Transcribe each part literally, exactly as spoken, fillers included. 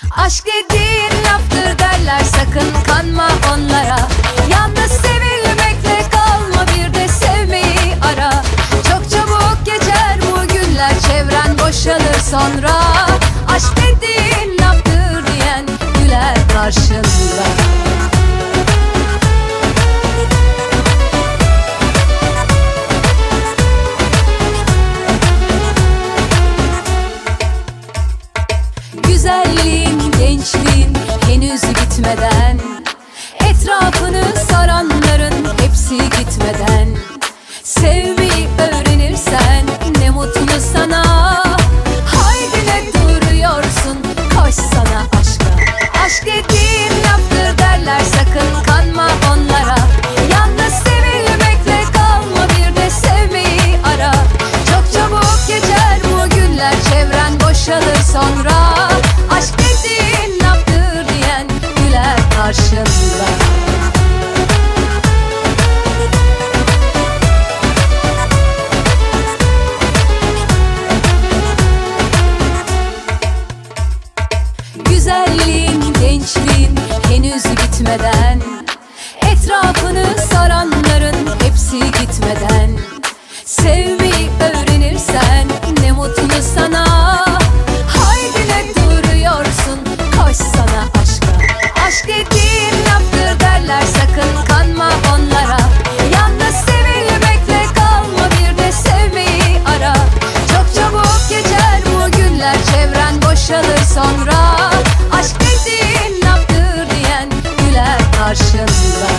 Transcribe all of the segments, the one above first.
Aşk dediğin laftır derler, sakın kanma onlara. Yalnız sevilmekle kalma, bir de sevmeyi ara. Çok çabuk geçer bu günler, çevren boşalır sonra. Aşk dediğin laftır diyen güler karşında. Güzelliğin, gençliğin henüz bitmeden, etrafını saranların hepsi gitmeden, sevmeyi öğrenirsen ne mutlu sana. Haydi ne duruyorsun, koş sana aşka. Aşk dediğin laftır derler, sakın kanma onlara. Yalnız sevilmekle kalma, bir de sevmeyi ara. Çok çabuk geçer bu günler, çevren boşalır sonra. Aşk dediğin laftır diyen güler karşında. Güzelliğin, gençliğin henüz bitmeden, etrafını saranların hepsi gitmeden, sevmeyi öğrenirsen ne mutlu sana. Haydi ne duruyorsun, koş sana aşka. Aşk dediğin laftır derler, sakın kanma onlara. Yalnız sevilmekle kalma, bir de sevmeyi ara. Çok çabuk geçer bu günler, çevren boşalır sonra. Aşk dediğin laftır diyen güler karşında.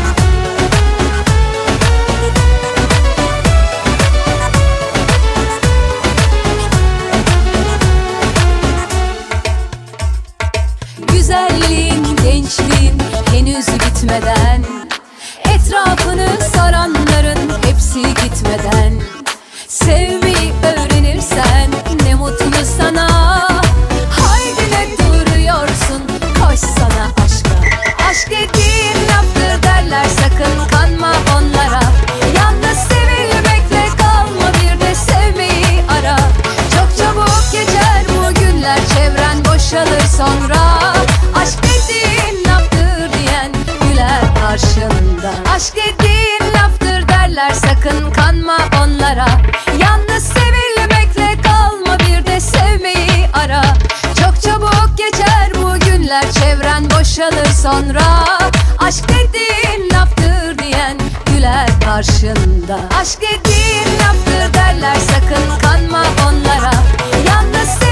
Güzelliğin, gençliğin henüz bitmeden, etrafını saranların hepsi gitmeden, sevmeyi öğrenirsen ne mutlu sana. Haydi ne duruyorsun, koş sana aşka. Aşk dediğin laftır derler, sakın kanma onlara. Yalnız sevilmekle kalma, bir de sevmeyi ara. Çok çabuk geçer bu günler, çevren boşalır sonra. Aşk dediğin laftır diyen güler karşında. Aşk dediğin laftır derler, sakın kanma onlara. Yalnız sevilmekle kalma, bir de sevmeyi ara. Çok çabuk geçer bu günler, çevren boşalır sonra. Aşk dediğin laftır diyen güler karşında. Aşk dediğin laftır derler, sakın kanma onlara. Yalnız